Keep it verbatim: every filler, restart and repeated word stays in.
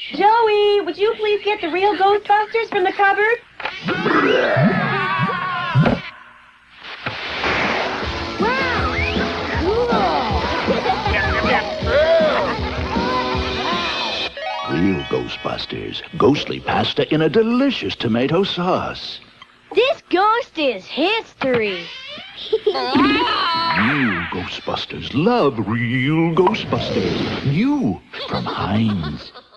Joey, would you please get the real Ghostbusters from the cupboard? Real Ghostbusters. Ghostly pasta in a delicious tomato sauce. This ghost is history. Real Ghostbusters love real Ghostbusters. New from Heinz.